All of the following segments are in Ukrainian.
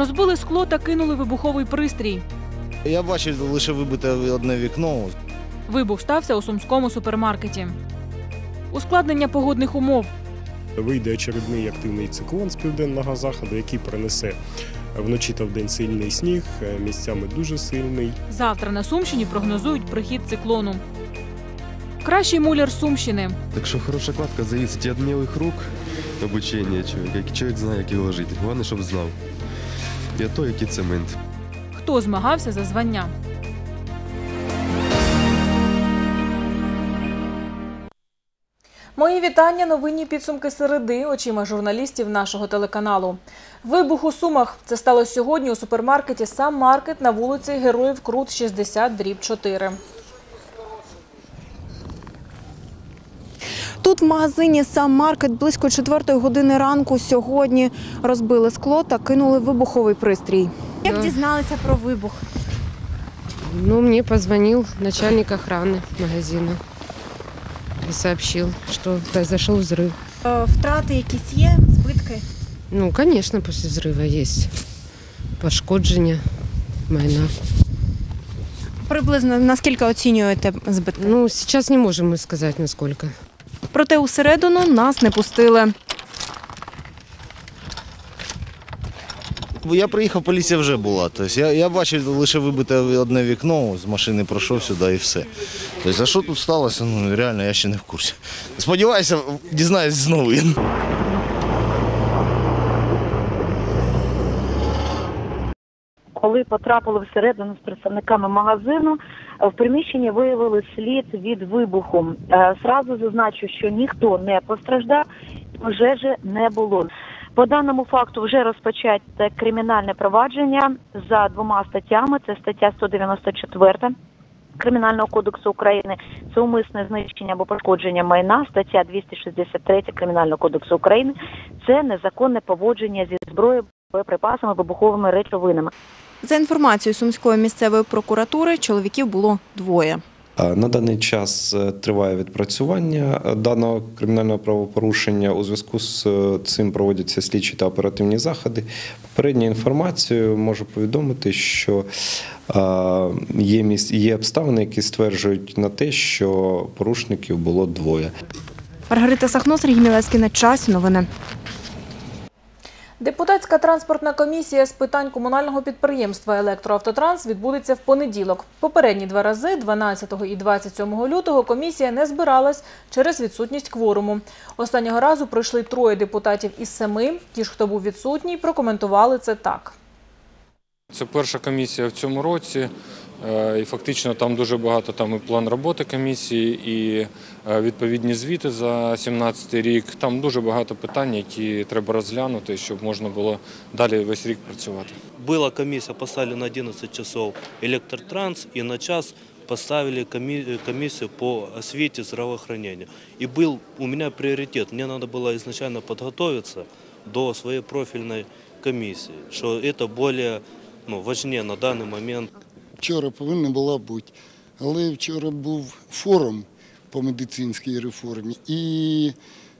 Розбили скло та кинули вибуховий пристрій. Я бачив лише вибите одне вікно. Вибух стався у сумському супермаркеті. Ускладнення погодних умов. Вийде очередний активний циклон з південного заходу, який принесе вночі та вдень сильний сніг, місцями дуже сильний. Завтра на Сумщині прогнозують прихід циклону. Кращий муляр Сумщини. Так що хороша кладка залежить від вмілих рук, обучення чоловіка. Чоловік знає, як його ложити. Головне, щоб знав. І то, який цемент. Хто змагався за звання? Мої вітання. Новинні підсумки середи очима журналістів нашого телеканалу. Вибух у Сумах. Це сталося сьогодні у супермаркеті «Сам-маркет» на вулиці Героїв Крут, 60/4. Тут в магазині «Сам-маркет» близько 4-ї години ранку сьогодні розбили скло та кинули вибуховий пристрій. Як дізналися про вибух? Мне позвонил начальник охраны магазина и сообщил, что произошел взрыв. Втрати якісь є, збитки? Конечно, после взрыва есть пошкодження майна. Приблизно наскільки оцінюєте збитки? Сейчас не можем мы сказать, насколько. Проте усередину нас не пустили. Я приїхав, поліція вже була. Тобто я бачив лише вибите одне вікно, з машини пройшов сюди і все. Тобто, а що тут сталося, реально, я ще не в курсі. Сподіваюся, дізнаюсь з новин. Коли потрапили всередину з представниками магазину, в приміщенні виявили слід від вибуху. Зразу зазначу, що ніхто не постраждав, пожежі не було. По даному факту вже розпочате кримінальне провадження за 2 статтями. Це стаття 194 Кримінального кодексу України, це умисне знищення або пошкодження майна, стаття 263 Кримінального кодексу України, це незаконне поводження зі зброєю, боєприпасами, вибуховими речовинами. За інформацією Сумської місцевої прокуратури, чоловіків було 2. На даний час триває відпрацювання даного кримінального правопорушення. У зв'язку з цим проводяться слідчі та оперативні заходи. Попередньою інформацією можу повідомити, що є обставини, які стверджують на те, що порушників було 2. Маргарита Сахно, Сергій Мілевський. На часі. Новини. Депутатська транспортна комісія з питань комунального підприємства «Електроавтотранс» відбудеться в понеділок. Попередні 2 рази, 12 і 27 лютого, комісія не збиралась через відсутність кворуму. Останнього разу прийшли 3 депутатів із 7. Ті ж, хто був відсутній, прокоментували це так. Це перша комісія в цьому році. І фактично там дуже багато і план роботи комісії, і відповідні звіти за 2017 рік. Там дуже багато питань, які треба розглянути, щоб можна було далі весь рік працювати. Була комісія, поставили на 11 часов електротранс, і на час поставили комісію по освіті, здравоохранению. І був у мене пріоритет. Мені треба було изначально підготуватися до своєї профільної комісії, що це більш важливо на даний момент. Вчора повинна була бути, але вчора був форум по медицинській реформі і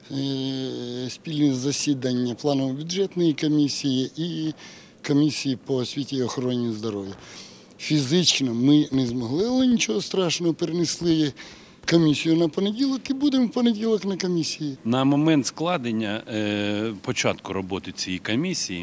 спільне засідання планово-бюджетної комісії і комісії по освіті і охороні здоров'я. Фізично ми не змогли, але нічого страшного, перенесли комісію на понеділок і будемо в понеділок на комісії. На момент складення, початку роботи цієї комісії,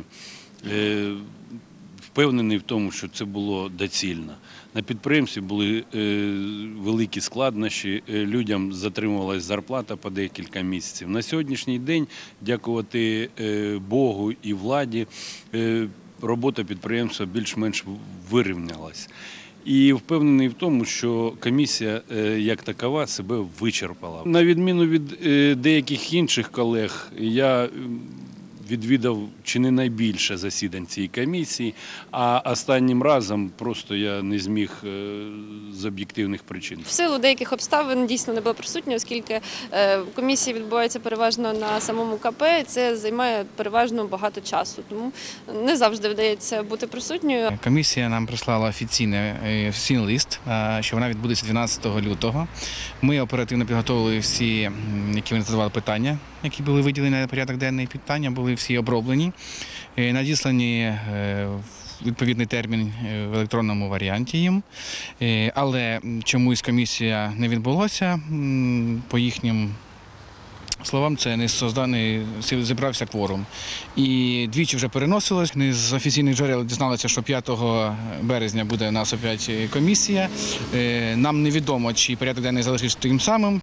впевнений в тому, що це було доцільно. На підприємстві були великі складнощі, людям затримувалась зарплата по декілька місяців. На сьогоднішній день, дякувати Богу і владі, робота підприємства більш-менш вирівнялась. І впевнений в тому, що комісія як такова себе вичерпала. На відміну від деяких інших колег, я відвідав чи не найбільше засідань цієї комісії, а останнім разом просто я не зміг з об'єктивних причин. В силу деяких обставин дійсно не була присутня, оскільки комісія відбувається переважно на самому КП, і це займає переважно багато часу, тому не завжди вдається бути присутньою. Комісія нам прислала офіційний лист, що вона відбудеться 12 лютого. Ми оперативно підготовили всі, які вони задавали питання, які були виділені на порядок денний, питання були всі оброблені. Надіслані відповідний термін в електронному варіанті їм, але чомусь комісія не відбулася, по їхнім словам, це не зібрався кворум. І двічі вже переносилось. Ми з офіційних джерел дізналися, що 5 березня буде у нас опять комісія. Нам невідомо, чи порядок денний залишиться тим самим.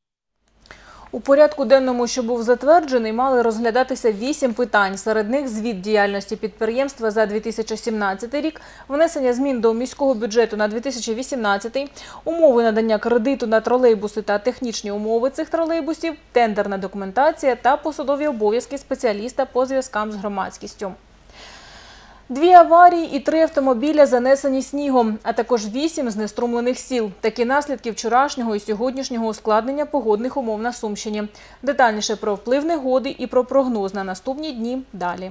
У порядку денному, що був затверджений, мали розглядатися 8 питань. Серед них звіт діяльності підприємства за 2017 рік, внесення змін до міського бюджету на 2018, умови надання кредиту на тролейбуси та технічні умови цих тролейбусів, тендерна документація та посадові обов'язки спеціаліста по зв'язкам з громадськістю. 2 аварії і 3 автомобіля занесені снігом, а також 8 знеструмлених сіл. Такі наслідки вчорашнього і сьогоднішнього ускладнення погодних умов на Сумщині. Детальніше про вплив негоди і про прогноз на наступні дні далі.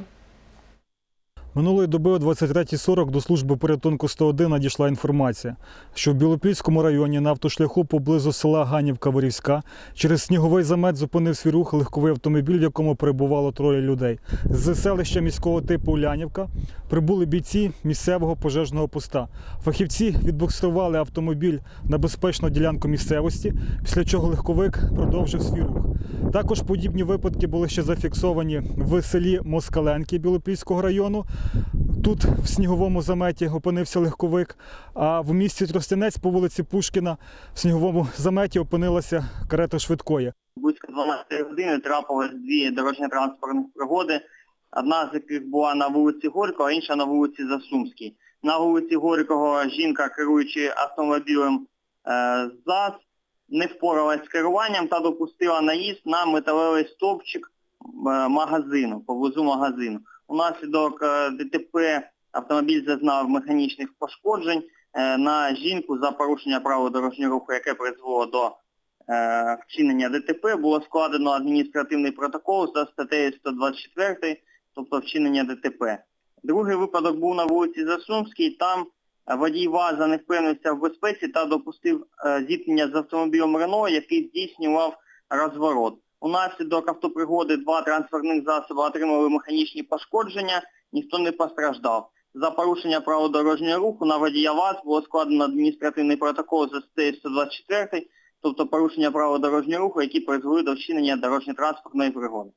Минулої доби о 23:40 до служби порятунку 101 надійшла інформація, що в Білопільському районі на автошляху поблизу села Ганівка-Ворівська через сніговий замет зупинив свій рух легковий автомобіль, в якому перебувало 3 людей. З селища міського типу Улянівка прибули бійці місцевого пожежного поста. Фахівці відбуксирували автомобіль на безпечну ділянку місцевості, після чого легковик продовжив свій рух. Також подібні випадки були ще зафіксовані в селі Москаленки Білопільського району. Тут в сніговому заметі опинився легковик, а в місті Тростянець по вулиці Пушкіна в сніговому заметі опинилася карета швидкої. Близько 12 години трапилось 2 дорожньо-транспортних пригоди. Одна з яких була на вулиці Горького, а інша на вулиці Засумській. На вулиці Горького жінка, керуючи автомобілем ЗАЗ, не впоралась з керуванням та допустила наїзд на металевий стовпчик магазину, поблизу магазину. Унаслідок ДТП автомобіль зазнав механічних пошкоджень. На жінку за порушення правил дорожнього руху, яке призвело до вчинення ДТП, було складено адміністративний протокол за статтею 124, тобто вчинення ДТП. Другий випадок був на вулиці Засумській. Там водій ВАЗа не впевнився в безпеці та допустив зіткнення з автомобілем Рено, який здійснював розворот. Унаслідок автопригоди 2 транспортних засоби отримали механічні пошкодження, ніхто не постраждав. За порушення правил дорожнього руху на водія ВАЗ було складено адміністративний протокол за статтею 124, тобто порушення правил дорожнього руху, які призвели до вчинення дорожньо-транспортної пригоди.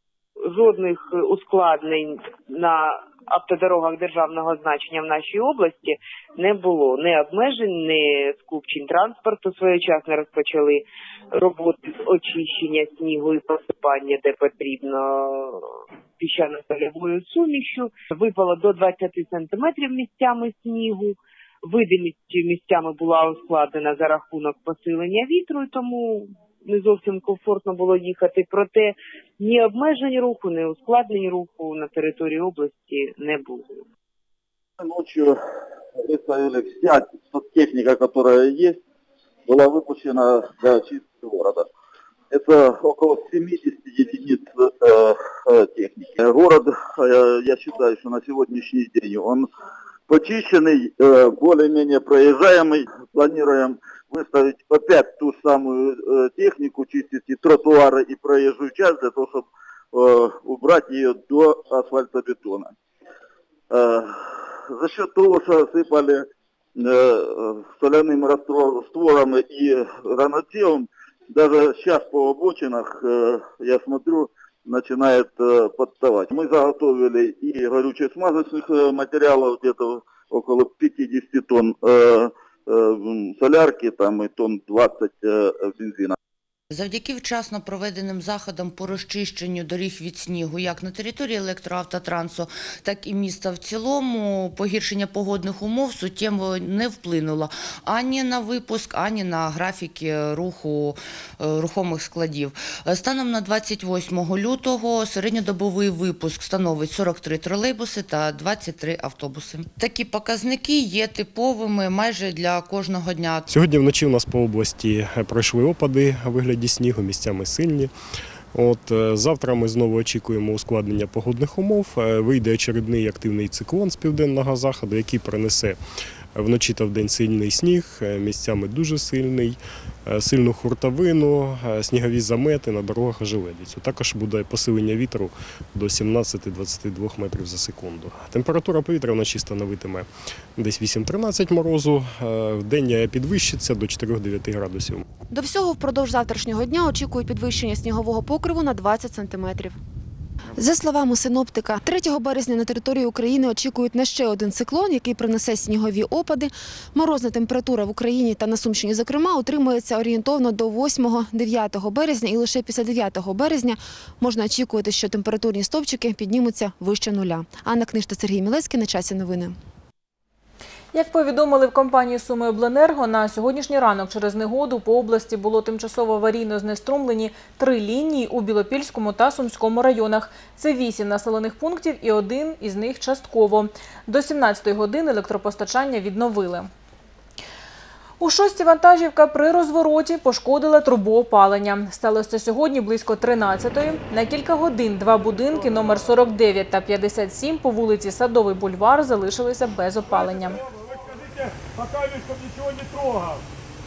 Жодних ускладнень на автодорогах державного значення в нашій області не було. Ні обмежень, ні скупчень транспорту. Своєчасно розпочали роботи з очищення снігу і посипання, де потрібно, піщано-солевою сумішю. Випало до 20 сантиметрів місцями снігу. Видимість місцями була ускладнена за рахунок посилення вітру, тому не зовсім комфортно було їхати. Проте ні обмежень руху, ні ускладнень руху на території області не було. Ночью выставили вся техника, которая есть, была выпущена для чистки города. Это около 70 единиц техники. Город, я считаю, что на сегодняшний день он почищенный, более-менее проезжаемый. Планируем выставить опять ту самую технику, чистить и тротуары, и проезжую часть, для того, чтобы убрать ее до асфальтобетона. За счет того, что сыпали соляными растворами и ранотелом, даже сейчас по обочинах, я смотрю, начинает подставать. Мы заготовили и горюче-смазочных материалов, где-то около 50 тонн солярки, там и тонн 20 бензина. Завдяки вчасно проведеним заходам по розчищенню доріг від снігу, як на території електроавтотрансу, так і міста в цілому, погіршення погодних умов суттєво не вплинуло ані на випуск, ані на графіки руху рухомих складів. Станом на 28 лютого середньодобовий випуск становить 43 тролейбуси та 23 автобуси. Такі показники є типовими майже для кожного дня. Сьогодні вночі у нас по області пройшли опади у вигляді снігу, місцями сильні. Завтра ми знову очікуємо ускладнення погодних умов. Вийде очередний активний циклон з південного заходу, який принесе Вночі та вдень сильний сніг, місцями дуже сильний, сильну хуртовину, снігові замети, на дорогах ожеледицю. Також буде посилення вітру до 17-22 метрів за секунду. Температура повітря вночі становитиме десь 8-13 морозу, вдень підвищиться до 4-9 градусів. До всього впродовж завтрашнього дня очікують підвищення снігового покриву на 20 сантиметрів. За словами синоптика, 3 березня на території України очікують на ще один циклон, який принесе снігові опади. Морозна температура в Україні та на Сумщині, зокрема, утримується орієнтовно до 8-9 березня, і лише після 9 березня можна очікувати, що температурні стовпчики піднімуться вище нуля. Анна Книж та Сергій Мілецький. На часі новини. Як повідомили в компанії «Сумиобленерго», на сьогоднішній ранок через негоду по області було тимчасово аварійно знеструмлені 3 лінії у Білопільському та Сумському районах. Це 8 населених пунктів і один із них частково. До 17-ї години електропостачання відновили. У Шостці вантажівка при розвороті пошкодила трубу опалення. Сталося це сьогодні близько 13-ї. На кілька годин 2 будинки номер 49 та 57 по вулиці Садовий бульвар залишилися без опалення. Пока чтоб ничего не трогал.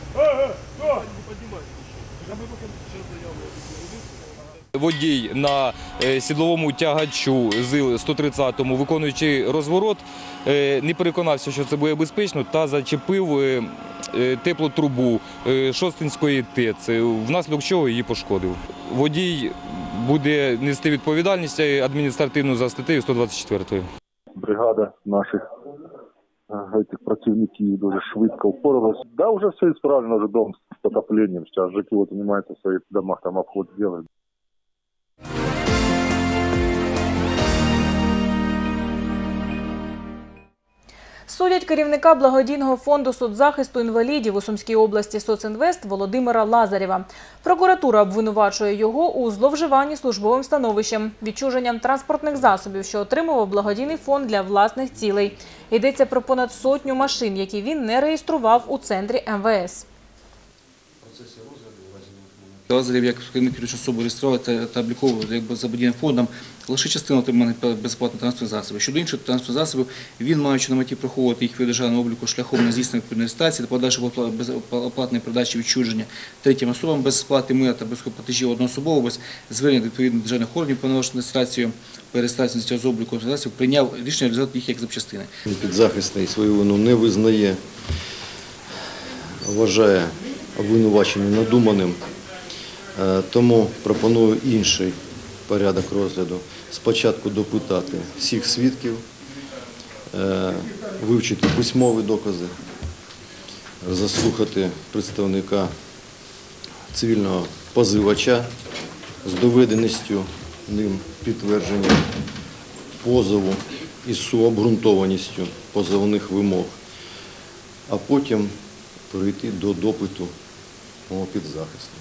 Водій на сідловому тягачу ЗИЛ-130, виконуючи розворот, не переконався, що це буде безпечно, та зачепив теплотрубу Шостинської ТЕЦ, внаслідок чого її пошкодив. Водій буде нести відповідальність адміністративну за статтею 124. Бригада наших працівників дуже швидко впоралась. Да, вже все справжньо, вже дом з потопленням. Зараз жителі займаються в своїх домах, там обход роблять. Судять керівника благодійного фонду соцзахисту інвалідів у Сумській області «Соцінвест» Володимира Лазарєва. Прокуратура обвинувачує його у зловживанні службовим становищем, відчуженням транспортних засобів, що отримував благодійний фонд для власних цілей. Йдеться про понад 100 машин, які він не реєстрував у центрі МВС. Лазарєв як керівник юридичної особи реєстрував та обліковував за благодійним фондом лише частину отриманих безоплатних транспортних засобів. Щодо інших транспортних засобів, він, маючи на меті проходити їх від державного обліку шляхом нездійсненої реєстрації та подальшої безоплатної передачі відчуження третім особам без сплати мита та без платежів одноособово, без звернення відповідних державних органів повноважених реєстрацію, реєстрацію з обліку засобів, прийняв рішення реалізувати їх як запчастини. Підзахисний свою вину не визнає, вважає обвинувачення надуманим. Тому пропоную інший порядок розгляду. Спочатку допитати всіх свідків, вивчити письмові докази, заслухати представника цивільного позивача з доведеністю ним підтвердження позову і суобґрунтованістю позовних вимог, а потім перейти до допиту мого підзахисного.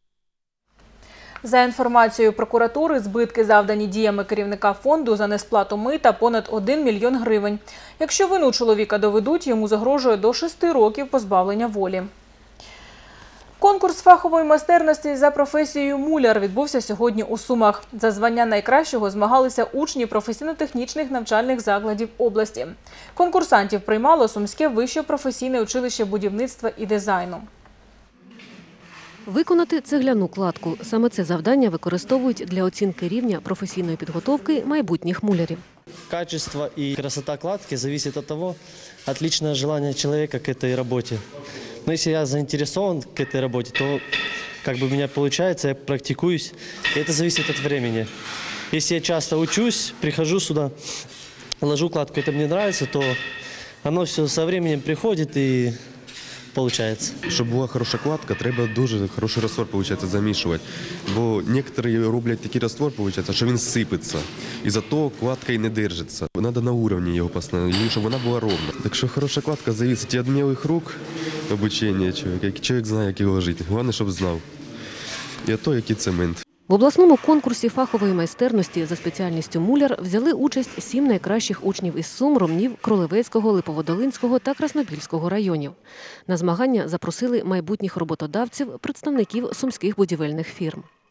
За інформацією прокуратури, збитки, завдані діями керівника фонду за несплату мита, понад 1 мільйон гривень. Якщо вину чоловіка доведуть, йому загрожує до 6 років позбавлення волі. Конкурс фахової майстерності за професією муляр відбувся сьогодні у Сумах. За звання найкращого змагалися учні професійно-технічних навчальних закладів області. Конкурсантів приймало Сумське вище професійне училище будівництва і дизайну. Виконати цегляну кладку. Саме це завдання використовують для оцінки рівня професійної підготовки майбутніх мулярів. Качество и красота кладки зависит от того, от личного желания человека к этой работе. Но если я заинтересован к этой работе, то как бы у меня получается, я практикуюсь, и это зависит от времени. Если я часто учусь, прихожу сюда, ложу кладку, это мне нравится, то оно все со временем приходит и получается. Щоб була хороша кладка, треба дуже хороший раствор, виходить, замішувати. Бо некоторі роблять такий раствор, виходить, що він сипеться. І зато кладка і не держиться. Треба на рівні його поставити, щоб вона була ровна. Так що хороша кладка залежить і від вмілих рук, обучення чоловіка. Чоловік знає, як його жити. Головне, щоб знав. І від того, який цемент. В обласному конкурсі фахової майстерності за спеціальністю муляр взяли участь 7 найкращих учнів із Сум, Ромнів, Кролевецького, Липоводолинського та Краснопільського районів. На змагання запросили майбутніх роботодавців, представників сумських будівельних фірм.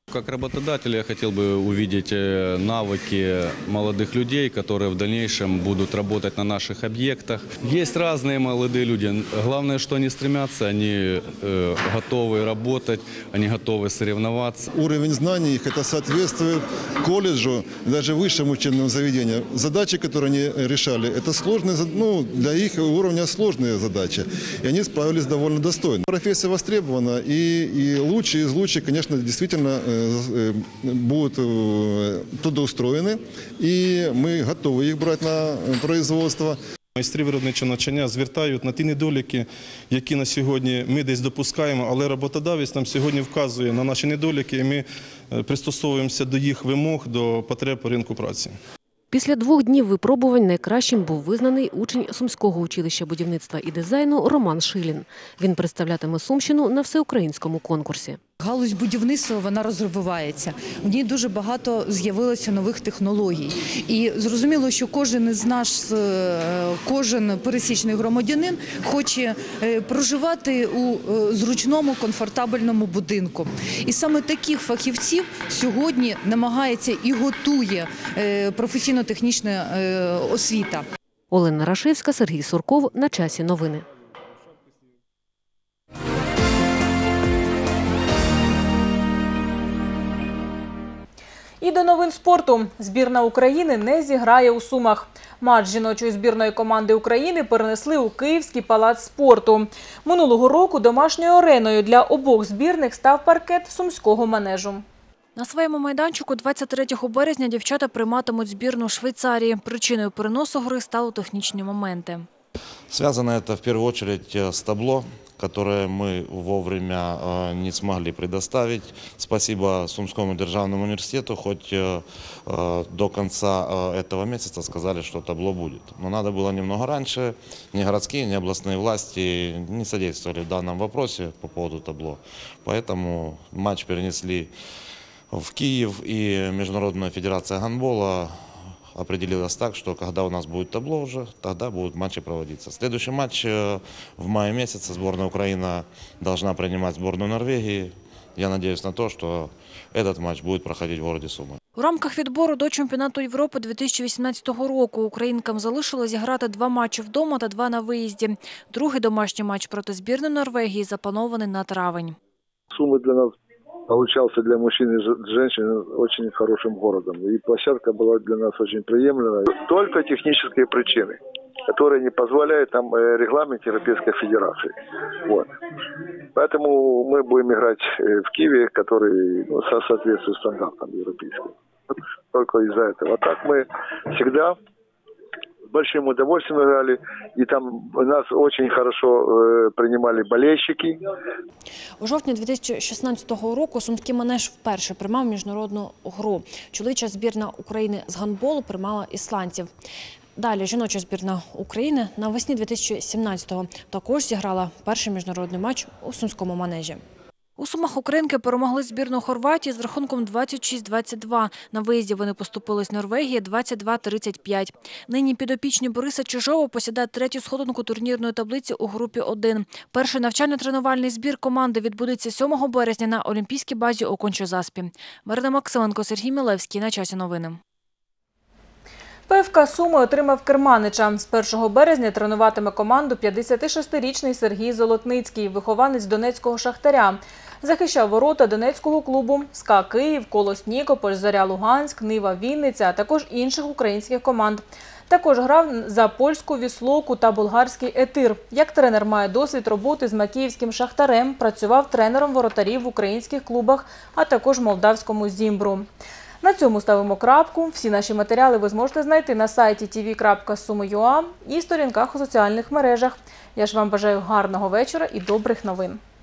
Как работодатель я хотел бы увидеть навыки молодых людей, которые в дальнейшем будут работать на наших объектах. Есть разные молодые люди. Главное, что они стремятся, они готовы работать, они готовы соревноваться. Уровень знаний их это соответствует колледжу, даже высшему учебному заведению. Задачи, которые они решали, это сложные, для их уровня сложные задачи. И они справились довольно достойно. Профессия востребована, и лучшие из лучших, конечно, действительно будут трудоустроены, і ми готові їх брати на производство. Майстри виробничого навчання звертають на ті недоліки, які на сьогодні ми десь допускаємо, але роботодавець нам сьогодні вказує на наші недоліки, і ми пристосовуємося до їх вимог, до потреб ринку праці. Після 2 днів випробувань найкращим був визнаний учень Сумського училища будівництва і дизайну Роман Шилін. Він представлятиме Сумщину на всеукраїнському конкурсі. Галузь будівництва, вона розвивається. В ній дуже багато з'явилося нових технологій. І зрозуміло, що кожен із нас, кожен пересічний громадянин хоче проживати у зручному, комфортабельному будинку. І саме таких фахівців сьогодні намагається і готує професійно-технічна освіта. Олена Рашевська, Сергій Сурков. На часі новини. І до новин спорту. Збірна України не зіграє у Сумах. Матч жіночої збірної команди України перенесли у Київський палац спорту. Минулого року домашньою ареною для обох збірних став паркет Сумського манежу. На своєму майданчику 23 березня дівчата прийматимуть збірну Швейцарії. Причиною переносу гри стали технічні моменти. Связано это в первую очередь с табло, которое мы вовремя не смогли предоставить. Спасибо Сумскому державному университету, хоть до конца этого месяца сказали, что табло будет. Но надо было немного раньше. Ни городские, ни областные власти не содействовали в данном вопросе по поводу табло. Поэтому матч перенесли в Киев, и Международная федерация гандбола определилось так, что когда у нас будет табло уже, тогда будут матчи проводиться. Следующий матч в мае месяце сборная Украины должна принимать сборную Норвегии. Я надеюсь на то, что этот матч будет проходить в городе Сумы. У рамках відбору до чемпіонату Європи 2018 року українкам залишилось зіграти 2 матчі вдома та 2 на виїзді. Другий домашній матч проти збірної Норвегії запланований на травень. Сумы для нас получался для мужчин и женщин очень хорошим городом. И площадка была для нас очень приемлемой. Только технические причины, которые не позволяют там регламент Европейской Федерации. Вот. Поэтому мы будем играть в Киеве, который соответствует стандартам европейским. Только из-за этого. А так мы всегда большим удовольствием играли, и там нас очень хорошо приймали болельщики. У жовтні 2016 року Сумський манеж вперше приймав міжнародну гру. Чоловіча збірна України з гандболу приймала ісландців. Далі жіноча збірна України навесні 2017-го також зіграла перший міжнародний матч у Сумському манежі. У Сумах українки перемогли збірну Хорватії з рахунком 26-22. На виїзді вони поступились Норвегії 22-35. Нині підопічні Бориса Чижова посідають 3-ю сходинку турнірної таблиці у групі 1. Перший навчально-тренувальний збір команди відбудеться 7 березня на Олімпійській базі у Конча-Заспі. Марина Максименко, Сергій Мілевський. На часі новини. ПФК Суми отримав керманича. З 1 березня тренуватиме команду 56-річний Сергій Золотницький, вихованець Донецького «Шахтаря». Захищав ворота Донецького клубу «СКА Київ», «Колос Нікополь», «Зоря Луганськ», «Нива Вінниця», а також інших українських команд. Також грав за польську «Віслоку» та болгарський «Етир». Як тренер має досвід роботи з макіївським «Шахтарем», працював тренером воротарів в українських клубах, а також молдавському «Зімбру». На цьому ставимо крапку. Всі наші матеріали ви зможете знайти на сайті tv.sumy.ua і сторінках у соціальних мережах. Я ж вам бажаю гарного вечора і добрих новин.